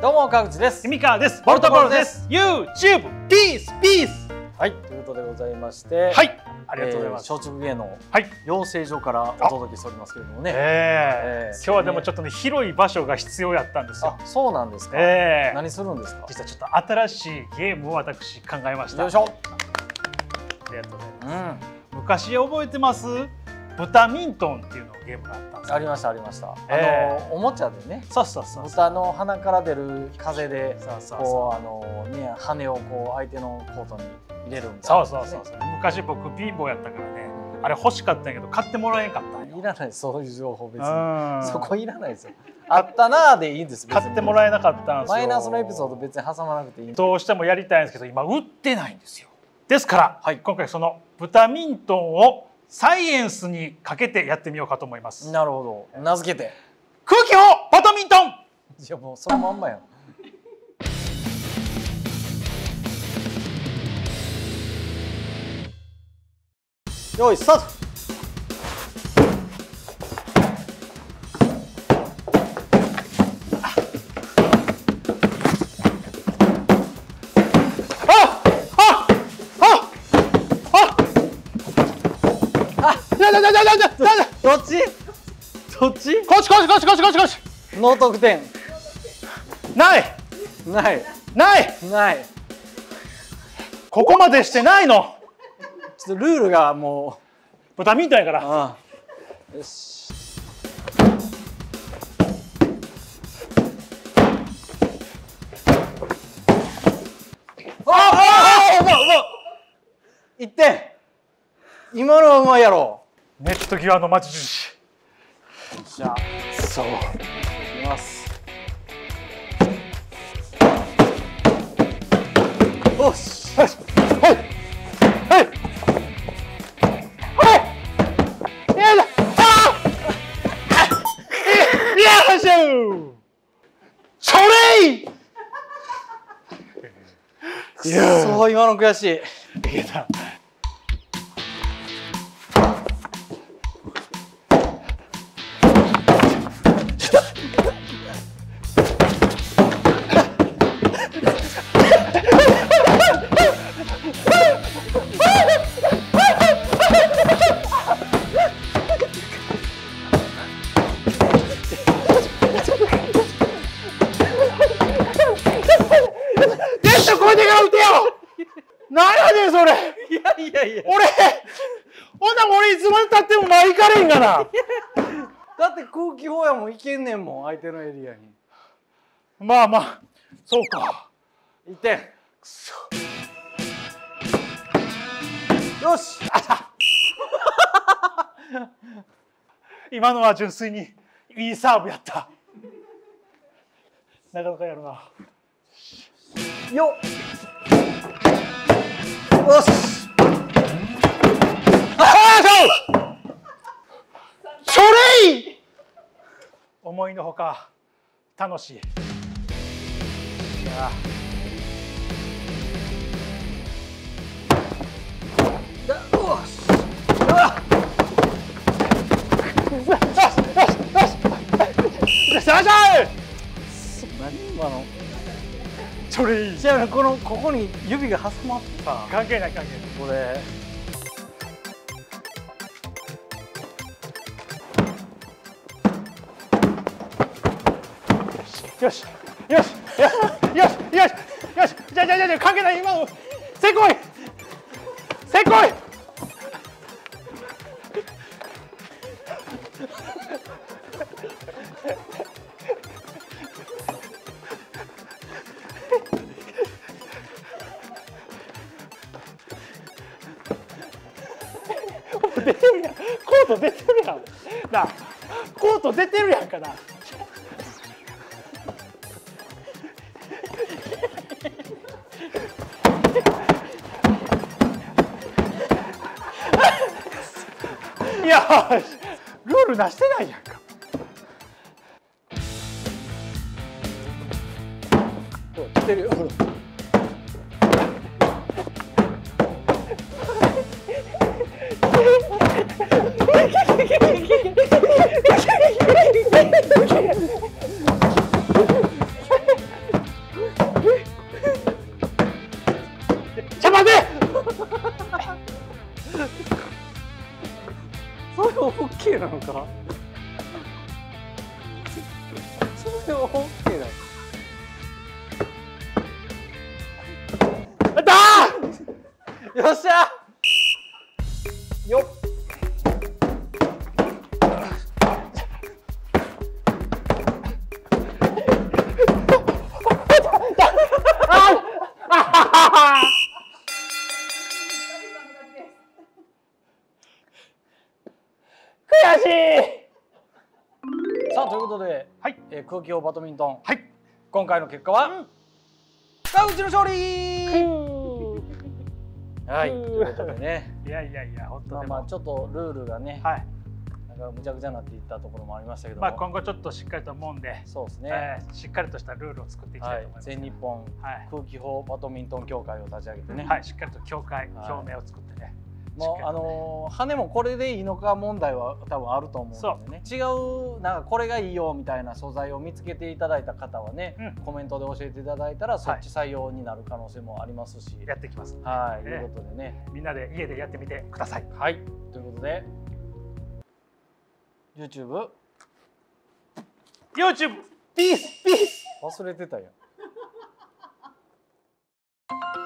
どうも川口です。 三河です。ボルトボールです。YouTube ピースピース。 はい、ということでございまして、 はい、ありがとうございます。 松竹芸能はい養成所からお届けしておりますけれどもね。 今日はでもちょっとね広い場所が必要やったんですよ。 あ、そうなんですか。何するんですか。 実はちょっと新しいゲームを私考えました。 よいしょ。 ありがとうございます。昔覚えてます？ブタミントンっていうのゲームがあったんです。 ありましたありました。おもちゃでね。 そうそうそう。 豚の鼻から出る風で、こうね羽をこう相手のコートに入れるみたいな。 そう。昔僕貧乏やったからね、あれ欲しかったんやけど買ってもらえんかったんよ。 いらない、そういう情報別に。そこいらないですよ。あったなーでいいんです。 買ってもらえなかったんですよ。 マイナスのエピソード別に挟まなくていい。 どうしてもやりたいんですけど今売ってないんですよ。ですから、今回そのブタミントンをサイエンスにかけてやってみようかと思います。 なるほど。名付けて空気砲バドミントン。 いやもうそのまんまやん。よいスタート。どっち？どっち？ こっち。 ノー得点。 ない。ここまでしてないの。 ちょっとルールがもう。ブタミントンやから。 よし。1点。今のはうまいやろ。 ネット際の待ち印。 よっしゃ。そう。いきます。よし。 はい。よいしょ。それ。 そう今の悔しい。 いけた。何やねんそれ。 いや俺いつまでたっても前行かれんがな。 だって空気砲やもんいけんねんもん相手のエリアに。 まあそうか。 1点。くそ。よし。 今のは純粋にいいサーブやった。なかなかやるな。 よっ。よし。 それ。思いのほか楽しい。いや。 何今の。 それいい。 じゃあここに指が挟まってた。 関係ない。これ。よし。じゃ関係ない今の。せこい。出てるやん。コート出てるやん。な、コート出てるやんかな。いや、ルールなしてないやんか。 来てるよ。 かそれは OK だよ。よっしゃよっ。悔しい。さあということで、はい、空気砲バドミントン、はい、今回の結果は、川口の勝利。はい、ということでね。いやいやいや、本当でもちょっとルールがね、はい、なんかむちゃくちゃになっていったところもありましたけども、 今後ちょっとしっかりと思うんで、そうですね、しっかりとしたルールを作っていきたいと思います。 全日本空気砲バドミントン協会を立ち上げてね、 はい、しっかりと協会表明を作ってね。 もう羽もこれでいいのか問題は多分あると思うのでね、違うなんかこれがいいよみたいな素材を見つけていただいた方はね、コメントで教えていただいたらそっち採用になる可能性もありますし、 やっていきます。 はい、ということでね、 みんなで家でやってみてください。 はい、ということで YouTube ピース忘れてたよ。